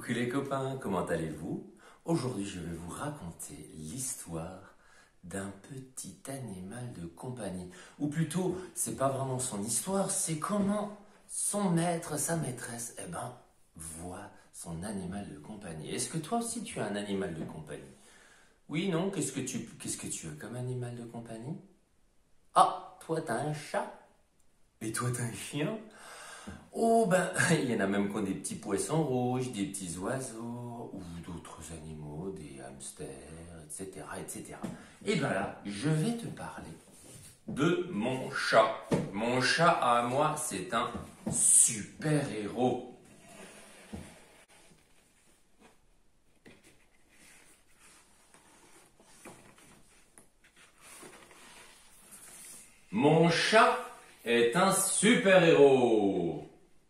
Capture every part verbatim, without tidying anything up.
Coucou les copains, comment allez-vous? Aujourd'hui, je vais vous raconter l'histoire d'un petit animal de compagnie. Ou plutôt, c'est pas vraiment son histoire, c'est comment son maître, sa maîtresse, eh ben, voit son animal de compagnie. Est-ce que toi aussi tu as un animal de compagnie? Oui, non? Qu'est-ce que tu, qu'est-ce que tu as comme animal de compagnie? Ah, toi t'as un chat? Et toi t'as un chien? Oh ben, il y en a même qui ont des petits poissons rouges, des petits oiseaux, ou d'autres animaux, des hamsters, et cetera, et cetera. Et ben là, je vais te parler de mon chat. Mon chat à moi, c'est un super-héros. Mon chat est un super-héros.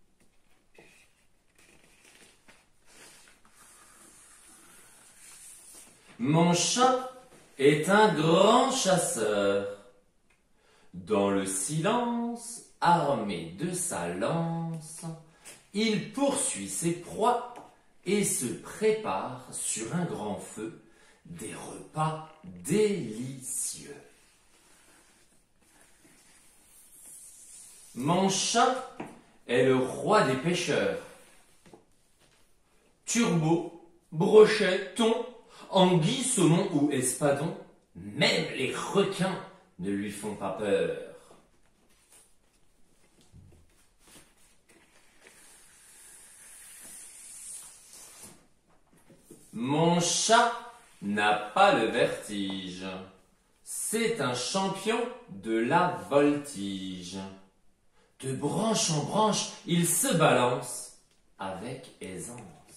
Mon chat est un grand chasseur. Dans le silence, armé de sa lance, il poursuit ses proies et se prépare sur un grand feu des repas délicieux. Mon chat est le roi des pêcheurs. Turbo, brochet, thon, anguille, saumon ou espadon, même les requins ne lui font pas peur. Mon chat n'a pas le vertige. C'est un champion de la voltige. De branche en branche, il se balance avec aisance.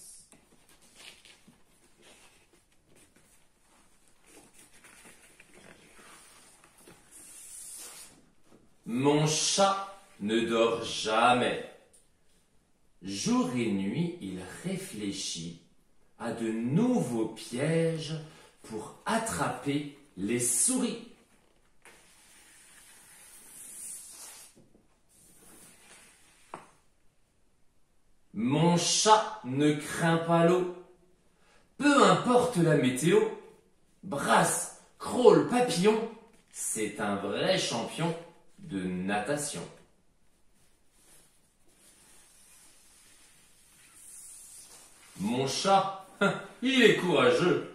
Mon chat ne dort jamais. Jour et nuit, il réfléchit à de nouveaux pièges pour attraper les souris. Mon chat ne craint pas l'eau. Peu importe la météo, brasse, crawl, papillon, c'est un vrai champion de natation. Mon chat, il est courageux.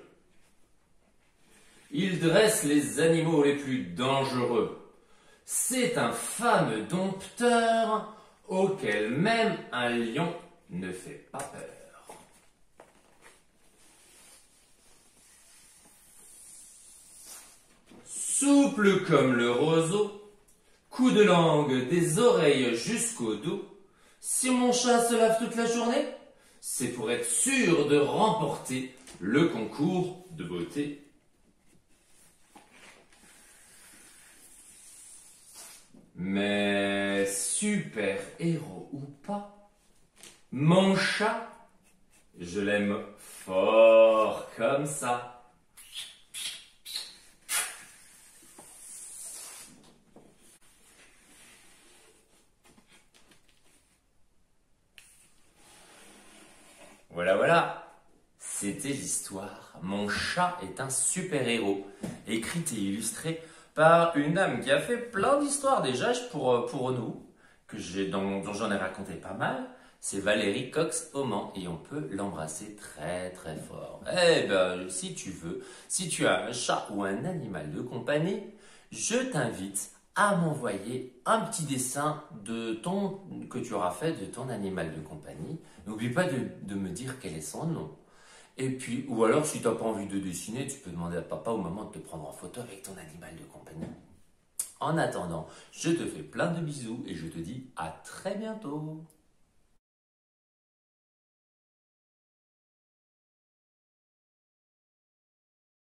Il dresse les animaux les plus dangereux. C'est un fameux dompteur auquel même un lion ne fait pas peur. Souple comme le roseau, coup de langue des oreilles jusqu'au dos, si mon chat se lave toute la journée, c'est pour être sûr de remporter le concours de beauté. Mais super-héros ou pas, mon chat, je l'aime fort comme ça. Voilà, voilà, c'était l'histoire. Mon chat est un super-héros, écrite et illustrée par une dame qui a fait plein d'histoires déjà pour, pour nous, que j'ai, dont, dont j'en ai raconté pas mal. C'est Valérie Cox-Oman et on peut l'embrasser très très fort. Eh ben, si tu veux, si tu as un chat ou un animal de compagnie, je t'invite à m'envoyer un petit dessin de ton, que tu auras fait de ton animal de compagnie. N'oublie pas de, de me dire quel est son nom. Et puis, ou alors si tu n'as pas envie de dessiner, tu peux demander à papa ou maman de te prendre en photo avec ton animal de compagnie. En attendant, je te fais plein de bisous et je te dis à très bientôt.